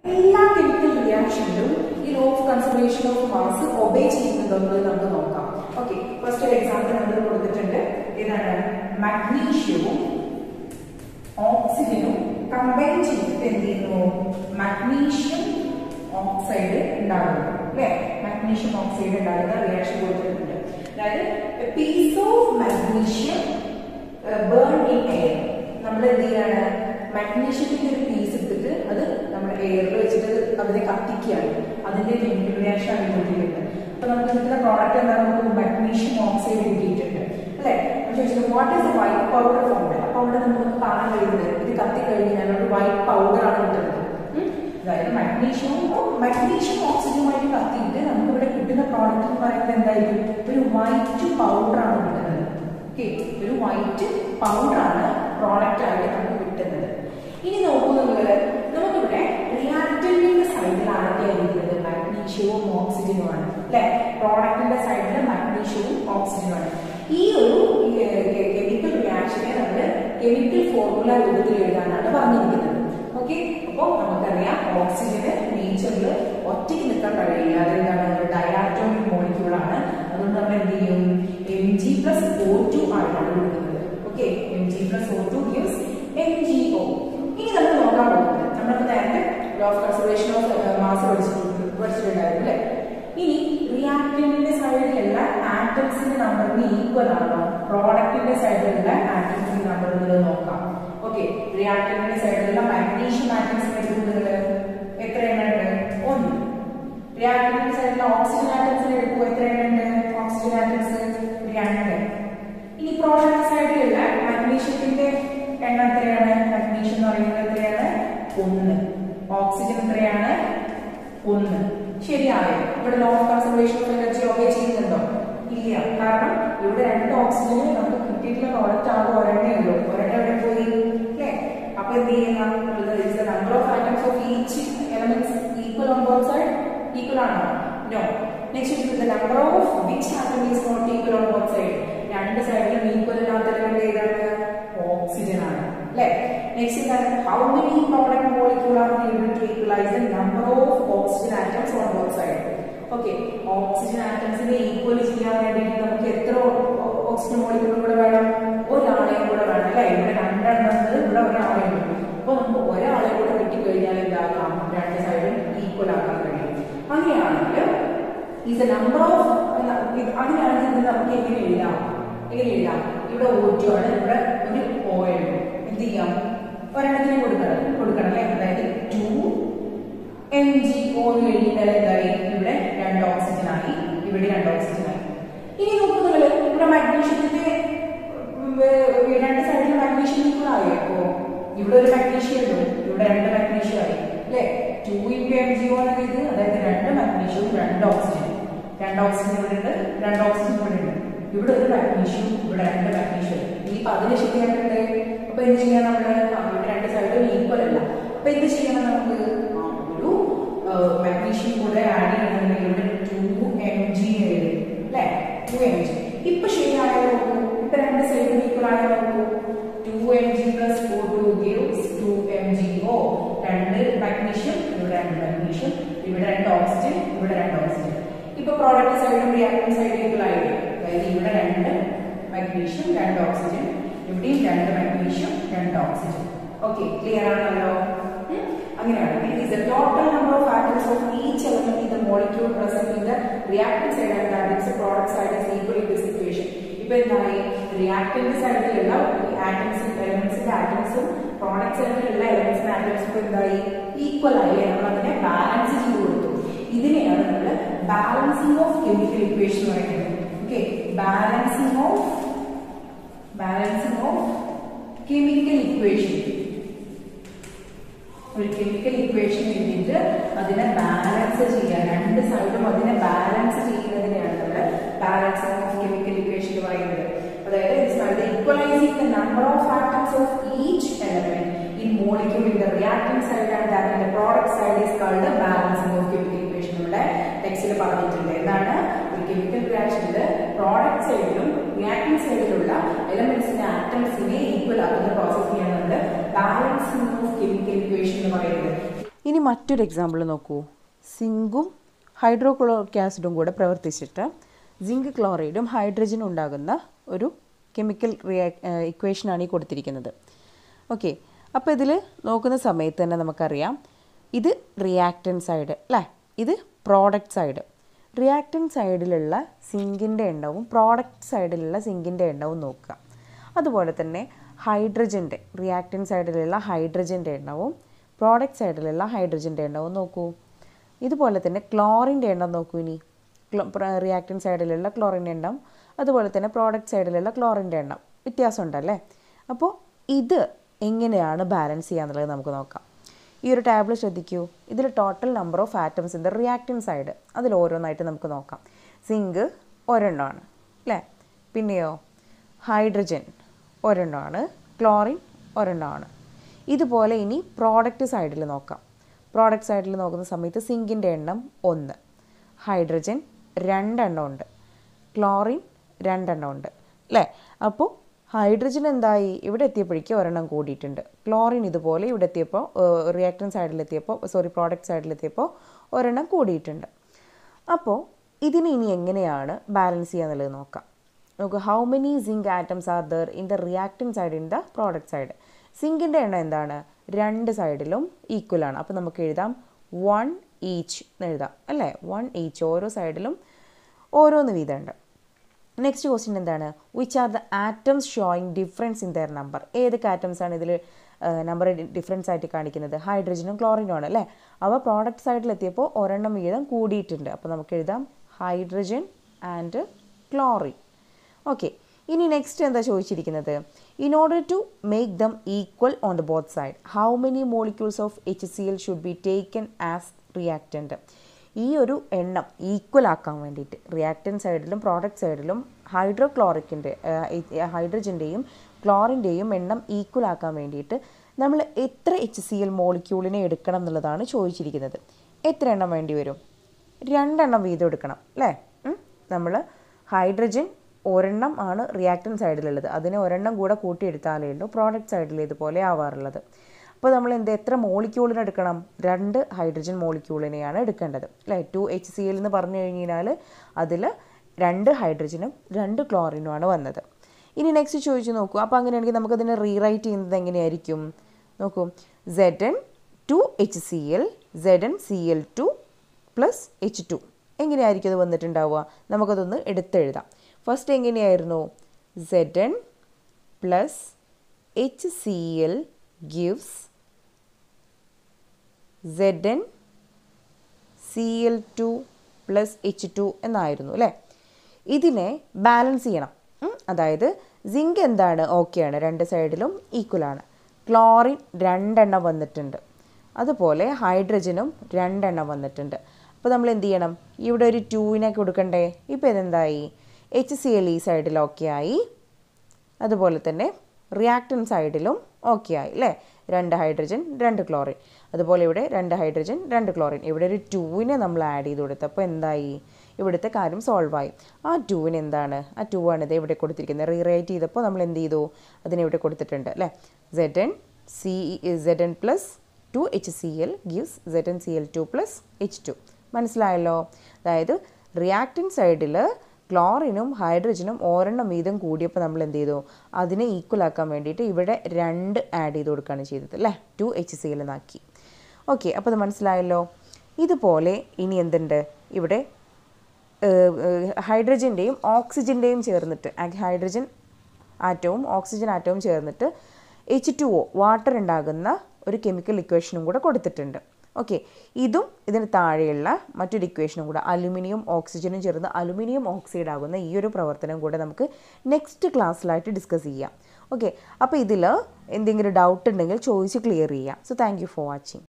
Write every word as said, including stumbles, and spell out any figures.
എല്ലാ കെമിക്കൽ റിയാക്ഷനിലും ഈ law of conservation of mass obey ചെയ്യുന്നുണ്ടോ നമുക്ക് നോക്കാം. ഓക്കെ, ഫസ്റ്റ് ഒരു എക്സാമ്പിൾ നമ്മൾ കൊടുത്തിട്ടുണ്ട്. ഇതാണ് മാഗ്നീഷ്യവും ഓക്സിജനും കമ്പൈൻ ചെയ്തിട്ട് എന്ത് ചെയ്യുന്നു, മാഗ്നീഷ്യം ഓക്സൈഡ് ഉണ്ടാകുന്നു അല്ലെ. മാഗ്നീഷ്യം ഓക്സൈഡ് ഉണ്ടാകുന്ന റിയാക്ഷൻ കൊടുത്തിട്ടുണ്ട്. അതായത് piece of magnesium burn in air. നമ്മൾ എന്ത് ചെയ്യാണ്, മാഗ്നീഷ്യത്തിന്റെ ഒരു പീസ് എടുത്തിട്ട് അത് നമ്മുടെ എയറിൽ വെച്ചിട്ട് അതിനെ കത്തിക്കുകയാണ്. അതിന്റെ കെമിക്കൽ റിയാക്ഷൻ ആണ് കൊടുത്തിട്ടുണ്ട്. അപ്പൊ നമുക്ക് കിട്ടുന്ന പ്രോഡക്റ്റ് എന്താണ്, നമുക്ക് മാഗ്നീഷ്യം ഓക്സൈഡ് കിട്ടിയിട്ടുണ്ട് അല്ലെ. ചോദിച്ചത് what is white powder formed. അപ്പൊ അവിടെ നമുക്ക് കാണാൻ കഴിയുന്നത് ഇത് കത്തി കഴിഞ്ഞാൽ ഒരു വൈറ്റ് പൗഡർ ആണ് കിട്ടുന്നത്. അതായത് മാഗ്നീഷ്യവും മാഗ്നീഷ്യം ഓക്സിജനുമായിട്ട് കത്തിയിട്ട് നമുക്ക് ഇവിടെ കിട്ടുന്ന പ്രോഡക്റ്റ് എന്ന് പറയുന്നത് എന്തായിരിക്കും, ഒരു വൈറ്റ് പൗഡർ ആണ് കിട്ടുന്നത്. ഓക്കെ, ഒരു വൈറ്റ് പൗഡർ ആണ് പ്രോഡക്റ്റ് ആയിട്ട് നമുക്ക് കിട്ടുന്നത്. ഇനി നോക്കുന്നത് നമുക്കിവിടെ റിയാക്ടന്റിന്റെ സൈഡിൽ ആരൊക്കെയായിരിക്കുന്നത്, മാഗ്നീഷ്യവും ഓക്സിജനുമാണ് അല്ലെ. പ്രോഡക്റ്റിന്റെ സൈഡിൽ മാഗ്നീഷ്യവും ഓക്സിജനുമാണ്. ഈ ഒരു കെമിക്കൽ റിയാക്ഷനെ നമ്മൾ കെമിക്കൽ ഫോർമുല രൂപത്തിൽ എഴുതാനാണ് പറഞ്ഞിരിക്കുന്നത്. ഓക്കെ, അപ്പോൾ നമുക്കറിയാം ഓക്സിജന് നേച്ചറിൽ ഒറ്റയ്ക്ക് നിൽക്കാൻ കഴിയില്ല. അതെന്താണ്, ഡയാറ്റോമിക് മോളിക്യൂൾ ആണ്. അതുകൊണ്ട് നമ്മൾ എന്ത് ചെയ്യും, M G plus O two ആയിട്ടാണ് കൊടുക്കുന്നത്. Okay, M G plus O two gives M G O. ഇനി നമ്മൾ നോക്കാൻ പോകുന്നത്, നമ്മൾക്ക് നേരത്തെ law of conservation of mass പഠിച്ചിട്ടുണ്ട് പഠിച്ചിട്ടുണ്ടായിരുന്നു അല്ലെ. ഇനി റിയാക്ടന്റിന്റെ സൈഡിലുള്ള ആറ്റംസിന്റെ നമ്പറിന് ഈക്വൽ ആണോ പ്രോഡക്റ്റിന്റെ സൈഡിലുള്ള ആറ്റംസിന്റെ നമ്പർ എന്നുള്ളത് നോക്കാം. ഓക്കെ, റിയാക്ടന്റിന്റെ സൈഡിലുള്ള മാഗ്നീഷ്യം ആറ്റംസിനെ എടുക്കുന്നത് എത്ര എണ്ണം ഉണ്ട്, ഒന്ന്. റിയാക്ടന്റിന്റെ സൈഡിലുള്ള ഓക്സിജൻ ആറ്റംസിനെ എടുക്കുക, എത്ര എണ്ണം ഉണ്ട്, ഓക്സിജൻ ആറ്റംസ് രണ്ട്. ഇനി പ്രോഡക്റ്റ് സൈഡിലുള്ള മാഗ്നീഷ്യത്തിന്റെ എണ്ണം എത്രയാണ്, മാഗ്നീഷ്യം എന്ന് പറയുന്നത് എത്രയാണ്, ഒന്ന്. ഓക്സിജൻ എത്രയാണ്, ഒന്ന്. ശരിയായോ? ഇവിടെ law of conservation of energy obey ചെയ്യുന്നുണ്ടോ, ഇല്ല. കാരണം ഇവിടെ രണ്ട് ഓക്സിജന് നമുക്ക് കിട്ടിയിട്ടുള്ള പ്രോഡക്റ്റ് ആകെ ഒരെണ്ണേ ഉള്ളൂ. ഒരെണ്ണം എവിടെ പോയി അല്ലേ. അപ്പൊ എന്ത് ചെയ്യുന്ന number of atoms of each elements equal on both side, equal ആണോ, no. Next number of which atom is not equal on both side. രണ്ട് സൈഡിലും ഈക്വൽ ഇല്ലാത്ത എലമെന്റ് ഏതാണ്, ഓക്സിജൻ ആണ് അല്ലെ. നെക്സ്റ്റ് എന്താണ്, how many product molecule are able to equalise the number of oxygen atoms on both side. Okay, oxygen ആറ്റംസിനെ equal ചെയ്യാൻ വേണ്ടിയിട്ട് നമുക്ക് എത്ര ഓക്സിജൻ മോളിക്യൂൾ കൂടെ വേണം, ഒരാളെയും കൂടെ വേണം അല്ലെ. ഇവിടെ രണ്ടെണ്ണം, ഇവിടെ ഒരാളെയും വേണം. അപ്പൊ നമുക്ക് ഒരാളെ കൂടെ കിട്ടിക്കഴിഞ്ഞാൽ എന്താക്കാം, രണ്ട് സൈഡും ഈക്വൽ ആക്കാൻ കഴിയും. അങ്ങനെയാണെങ്കിൽ ഇത് നമ്പർ ഓഫ് അങ്ങനെയാണെങ്കിൽ നമുക്ക് എങ്ങനെ എഴുതാം, എങ്ങനെ എഴുതാം, ഇവിടെ O two ആണ്, ഇവിടെ ഒരു O ഉണ്ട്. എന്ത് ചെയ്യാം, ഒരെണ്ണത്തിന് കൊടുക്കണം കൊടുക്കണം അല്ലെ. അതായത് ടു എം ജി ഒ എന്ന് എഴുതിയാൽ എന്തായി, ഇവിടെ രണ്ട് ഓക്സിജൻ ആയി, ഇവിടെ രണ്ട് ഓക്സിജൻ ആയി. ഇനി നോക്കുന്നത് ഇവിടെ മാഗ്നീഷ്യത്തിന്റെ രണ്ട് സൈഡിൽ മാഗ്നീഷ്യം ഈക്വൽ ആയി. അപ്പോ ഇവിടെ ഒരു മാഗ്നീഷ്യം ഉണ്ട്, ഇവിടെ രണ്ട് മാഗ്നീഷ്യം ആയി അല്ലെ. Two into M G O എന്നത് ഇത്, അതായത് രണ്ട് മാഗ്നീഷ്യവും രണ്ട് ഓക്സിജൻ. രണ്ട് ഓക്സിജൻ ഇവിടെ ഉണ്ട്, രണ്ട് ഓക്സിജൻ ഇവിടെ ഉണ്ട്. ഇവിടെ ഒരു മാഗ്നീഷ്യം, ഇവിടെ രണ്ട് മാഗ്നീഷ്യം. ഈ പതിന് ശരിയായിട്ടുണ്ട്. അപ്പൊ എന്ത് ചെയ്യാൻ, നമ്മള് ഇവിടെ രണ്ട് സൈഡും ഈക്വൽ അല്ല. അപ്പൊ എന്ത് ചെയ്യണം, നമുക്ക് ഒരു മാഗ്നീഷ്യം കൂടെ ആഡ് ചെയ്യണമെങ്കിൽ ഇവിടെ ടു എം ജി എഴുതും അല്ലെ, ടു എം ജി. ഇപ്പൊ ശരിയായോ നോക്കൂ, ഇപ്പൊ രണ്ട് സൈഡും ഈക്വൽ ആയോ നോക്കൂ. Two M G plus four two gives two M G O. രണ്ട് മാഗ്നീഷ്യം, ഇവിടെ രണ്ട് മാഗ്നീഷ്യം, ഇവിടെ രണ്ട് ഓക്സിജൻ, ഇവിടെ രണ്ട് ഓക്സിജൻ. ഇപ്പൊ പ്രോഡക്റ്റ് സൈഡും റിയാക്ടന്റ് സൈഡും ഈക്വൽ ആയില്ലേ. അതായത് ഇവിടെ രണ്ട് മാഗ്നീഷ്യം, രണ്ട് ഓക്സിജൻ, ഇവിടെയും രണ്ട് മാഗ്നീഷ്യം, രണ്ട് ഓക്സിജൻ. ഓക്കെ, ക്ലിയർ ആണല്ലോ. അങ്ങനെയാണെങ്കിൽ is the total number of atoms of each element in the molecule present in the reactant side and that is the product side is equal in this equation. ഇപ്പൊ എന്തായി, reactant സൈഡിലുള്ള atoms എലമെന്റ്സിന്റെ ആറ്റംസും product സൈഡിലുള്ള എലമെന്റ്സിന്റെ ആറ്റംസും എന്തായി, equal ആയി. നമ്മൾ അതിനെ balance ചെയ്ത് കൊടുത്തു. ഇതിനെയാണ് നമ്മൾ ബാലൻസിംഗ് ഓഫ് കെമിക്കൽ ഇക്വേഷൻ എന്ന് പറയുന്നത്. Okay, balancing of balancing of chemical equation. ഒരു കെമിക്കൽ ഇക്വേഷൻ എഴുതിയിട്ട് അതിനെ ബാലൻസ് ചെയ്യാൻ, രണ്ട് സൈഡും അതിനെ ബാലൻസ് ചെയ്യുന്നതിനെയാണ് നമ്മൾ ബാലൻസിംഗ് ഓഫ് കെമിക്കൽ ഇക്വേഷൻ എന്ന് പറയുന്നത്. അതായത് equalising the number of atoms of each element in molecule in the reactant side and that in the product side is called the balancing of chemical equation. നമ്മുടെ ടെക്സ്റ്റിൽ പറഞ്ഞിട്ടുണ്ട്. എന്താണ്, ഒരു chemical റിയാക്ഷനിൽ product സൈഡിലും റിയാക്ടന്റ് സൈഡിലുള്ള എലമെന്റ്സിന്റെ ആറ്റംസിനെ ഈക്വൽ ആക്കുന്ന പ്രോസസ്സിനെയാണ് നമ്മൾ ബാലൻസിംഗ് ഓഫ് കെമിക്കൽ ഇക്വേഷൻ എന്ന് പറയുന്നത്. ഇനി മറ്റൊരു എക്സാമ്പിൾ നോക്കൂ. സിങ്കും ഹൈഡ്രോക്ലോറിക് ആസിഡും കൂടെ പ്രവർത്തിച്ചിട്ട് സിങ്ക് ക്ലോറൈഡും ഹൈഡ്രജനും ഉണ്ടാകുന്ന ഒരു കെമിക്കൽ റിയാ ഇക്വേഷനാണ് ഈ കൊടുത്തിരിക്കുന്നത്. ഓക്കെ, അപ്പോൾ ഇതിൽ നോക്കുന്ന സമയത്ത് തന്നെ നമുക്കറിയാം ഇത് റിയാക്റ്റൻറ്റ് സൈഡ് അല്ലേ, ഇത് പ്രോഡക്റ്റ് സൈഡ്. റിയാക്റ്റൻറ്റ് സൈഡിലുള്ള സിങ്കിൻ്റെ എണ്ണവും പ്രോഡക്റ്റ് സൈഡിലുള്ള സിങ്കിൻ്റെ എണ്ണവും നോക്കുക. അതുപോലെ തന്നെ ഹൈഡ്രജൻ്റെ റിയാക്റ്റൻറ്റ് സൈഡിലുള്ള ഹൈഡ്രജൻ്റെ എണ്ണവും പ്രോഡക്റ്റ് സൈഡിലുള്ള ഹൈഡ്രജൻ്റെ എണ്ണവും നോക്കൂ. ഇതുപോലെ തന്നെ ക്ലോറിൻ്റെ എണ്ണം നോക്കൂ. ഇനി റിയാക്റ്റൻറ്റ് സൈഡിലുള്ള ക്ലോറിൻ്റെ എണ്ണം, അതുപോലെ തന്നെ പ്രോഡക്റ്റ് സൈഡിലുള്ള ക്ലോറിൻ്റെ എണ്ണം വ്യത്യാസമുണ്ടല്ലേ. അപ്പോൾ ഇത് എങ്ങനെയാണ് ബാലൻസ് ചെയ്യാന്നുള്ളത് നമുക്ക് നോക്കാം. ഈ ഒരു ടേബിൾ ശ്രദ്ധിക്കൂ. ഇതിൽ total number of atoms in the reactant side, അതിൽ ഓരോന്നായിട്ട് നമുക്ക് നോക്കാം. സിങ്ക് ഒരെണ്ണമാണ് അല്ലേ, പിന്നെയോ ഹൈഡ്രജൻ ഒരെണ്ണമാണ്, ക്ലോറിൻ ഒരെണ്ണമാണ്. ഇതുപോലെ ഇനി പ്രോഡക്റ്റ് സൈഡിൽ നോക്കാം. പ്രോഡക്റ്റ് സൈഡിൽ നോക്കുന്ന സമയത്ത് സിങ്കിൻ്റെ എണ്ണം ഒന്ന്, ഹൈഡ്രജൻ രണ്ടെണ്ണം ഉണ്ട്, ക്ലോറിൻ രണ്ടെണ്ണം ഉണ്ട് അല്ലേ. അപ്പോൾ ഹൈഡ്രജൻ എന്തായി, ഇവിടെ എത്തിയപ്പോഴേക്കും ഒരെണ്ണം കൂടിയിട്ടുണ്ട്. ക്ലോറിൻ ഇതുപോലെ ഇവിടെ എത്തിയപ്പോൾ റിയാക്റ്റൻറ്റ് സൈഡിലെത്തിയപ്പോൾ സോറി പ്രോഡക്റ്റ് സൈഡിലെത്തിയപ്പോൾ ഒരെണ്ണം കൂടിയിട്ടുണ്ട്. അപ്പോൾ ഇതിന് ഇനി എങ്ങനെയാണ് ബാലൻസ് ചെയ്യുക എന്നുള്ളത് നോക്കാം. നമുക്ക് how many zinc atoms are there in the reactant side in the product side. സിങ്കിൻ്റെ എണ്ണം എന്താണ്, രണ്ട് സൈഡിലും ഈക്വൽ ആണ്. അപ്പോൾ നമുക്ക് എഴുതാം വൺ ഈച്ച് എന്ന് എഴുതാം അല്ലേ, വൺ ഈച്ച്, ഓരോ സൈഡിലും ഓരോന്ന് വീതമുണ്ട്. നെക്സ്റ്റ് ക്വസ്റ്റ്യൻ എന്താണ്, which are the atoms showing difference in their number. ഏതൊക്കെ ആറ്റംസ് ആണ് ഇതിൽ നമ്പർ ഡിഫറൻസ് ആയിട്ട് കാണിക്കുന്നത്, ഹൈഡ്രജനും ക്ലോറിനും ആണ് അല്ലേ. അവ പ്രോഡക്റ്റ് സൈഡിലെത്തിയപ്പോൾ ഒരെണ്ണം വീതം കൂടിയിട്ടുണ്ട്. അപ്പോൾ നമുക്ക് എഴുതാം ഹൈഡ്രജൻ ആൻഡ് ക്ലോറിൻ. ഓക്കെ, ഇനി നെക്സ്റ്റ് എന്താ ചോദിച്ചിരിക്കുന്നത്, in order to make them equal on the both side how many molecules of H C L should be taken as reactant. ഈ ഒരു എണ്ണം ഈക്വൽ ആക്കാൻ വേണ്ടിയിട്ട് റിയാക്റ്റൻറ്റ് സൈഡിലും പ്രോഡക്റ്റ് സൈഡിലും ഹൈഡ്രോക്ലോറിക്കിൻ്റെ ഹൈഡ്രജൻ്റെയും ക്ലോറിൻ്റെയും എണ്ണം ഈക്വൽ ആക്കാൻ വേണ്ടിയിട്ട് നമ്മൾ എത്ര എച്ച് സി എൽ മോളിക്യൂളിനെ എടുക്കണം എന്നുള്ളതാണ് ചോദിച്ചിരിക്കുന്നത്. എത്ര എണ്ണം വേണ്ടി വരും, രണ്ടെണ്ണം വീതം എടുക്കണം അല്ലേ. നമ്മൾ ഹൈഡ്രജൻ ഒരെണ്ണം ആണ് റിയാക്റ്റൻറ്റ് സൈഡിലുള്ളത്, അതിനെ ഒരെണ്ണം കൂടെ കൂട്ടിയെടുത്താലേ ഉള്ളൂ പ്രോഡക്റ്റ് സൈഡിൽ ഇതുപോലെ ആവാറുള്ളത്. അപ്പോൾ നമ്മൾ എന്ത് എത്ര മോളിക്യൂളിന് എടുക്കണം, രണ്ട് ഹൈഡ്രജൻ മോളിക്യൂളിനെയാണ് എടുക്കേണ്ടത് അല്ലേ. ടു എച്ച് സി എൽ എന്ന് പറഞ്ഞു കഴിഞ്ഞാൽ അതിൽ രണ്ട് ഹൈഡ്രജനും രണ്ട് ക്ലോറിനുമാണ് വന്നത്. ഇനി നെക്സ്റ്റ് ചോദിച്ചു നോക്കൂ. അപ്പോൾ അങ്ങനെയാണെങ്കിൽ നമുക്കതിനെ റീറൈറ്റ് ചെയ്യുന്നത് എങ്ങനെയായിരിക്കും നോക്കൂ. Z N two H C L Z N C L two plus H two എങ്ങനെയായിരിക്കും അത് വന്നിട്ടുണ്ടാവുക, നമുക്കതൊന്ന് എടുത്തെഴുതാം. ഫസ്റ്റ് എങ്ങനെയായിരുന്നു, Z N plus H C L gives Z N C L two plus H two എന്നായിരുന്നു അല്ലേ. ഇതിനെ ബാലൻസ് ചെയ്യണം. അതായത് സിങ്ക് എന്താണ്, ഓക്കെയാണ്, രണ്ട് സൈഡിലും ഈക്വലാണ്. ക്ലോറിൻ രണ്ടെണ്ണം വന്നിട്ടുണ്ട്, അതുപോലെ ഹൈഡ്രജനും രണ്ടെണ്ണം വന്നിട്ടുണ്ട്. അപ്പോൾ നമ്മൾ എന്ത് ചെയ്യണം, ഇവിടെ ഒരു ടൂവിനെ കൊടുക്കണ്ടേ. ഇപ്പോൾ ഇതെന്തായി, എച്ച് സി എൽ ഈ സൈഡിൽ ഓക്കെ ആയി, അതുപോലെ തന്നെ റിയാക്റ്റൻറ്റ് സൈഡിലും ഓക്കെ ആയി അല്ലേ. രണ്ട് ഹൈഡ്രജൻ രണ്ട് ക്ലോറിൻ, അതുപോലെ ഇവിടെ രണ്ട് ഹൈഡ്രജൻ രണ്ട് ക്ലോറിൻ. ഇവിടെ ഒരു ടൂവിനെ നമ്മൾ ആഡ് ചെയ്ത് കൊടുത്തപ്പോൾ എന്തായി, ഇവിടുത്തെ കാര്യം സോൾവ് ആയി. ആ ടൂവിന് എന്താണ്, ആ ടൂ ആണ് ഇത് ഇവിടെ കൊടുത്തിരിക്കുന്നത്. റീറൈറ്റ് ചെയ്തപ്പോൾ നമ്മൾ എന്ത് ചെയ്തു, അതിനെ കൊടുത്തിട്ടുണ്ട് അല്ലേ. Z N C Z N plus two H C L gives Z N C L two plus H two. മനസ്സിലായല്ലോ. അതായത് റിയാക്റ്റൻറ്റ് സൈഡിൽ ക്ലോറിനും ഹൈഡ്രജനും ഒരെണ്ണം വീതം കൂടിയപ്പോൾ നമ്മൾ എന്ത് ചെയ്തു, അതിനെ ഈക്വൽ ആക്കാൻ വേണ്ടിയിട്ട് ഇവിടെ രണ്ട് ആഡ് ചെയ്ത് കൊടുക്കുകയാണ് ചെയ്തത് അല്ലേ, ടു എച്ച് സി എൽ എന്നാക്കി. ഓക്കെ, അപ്പോൾ അത് മനസ്സിലായല്ലോ. ഇതുപോലെ ഇനി എന്തുണ്ട്, ഇവിടെ ഹൈഡ്രജൻ്റെയും ഓക്സിജൻ്റെയും ചേർന്നിട്ട് ഹൈഡ്രജൻ ആറ്റവും ഓക്സിജൻ ആറ്റവും ചേർന്നിട്ട് എച്ച് ടു ഒ വാട്ടർ ഉണ്ടാകുന്ന ഒരു കെമിക്കൽ ഇക്വേഷനും കൂടെ കൊടുത്തിട്ടുണ്ട്. ഓക്കെ, ഇതും ഇതിന് താഴെയുള്ള മറ്റൊരു ഇക്വേഷനും കൂടെ അലുമിനിയം ഓക്സിജനും ചേർന്ന് അലുമിനിയം ഓക്സൈഡ് ആകുന്ന ഈ ഒരു പ്രവർത്തനം കൂടെ നമുക്ക് നെക്സ്റ്റ് ക്ലാസ്സിലായിട്ട് ഡിസ്കസ് ചെയ്യാം. ഓക്കെ, അപ്പോൾ ഇതിൽ എന്തെങ്കിലും ഡൗട്ട് ഉണ്ടെങ്കിൽ ചോദിച്ച് ക്ലിയർ ചെയ്യാം. So thank you for watching.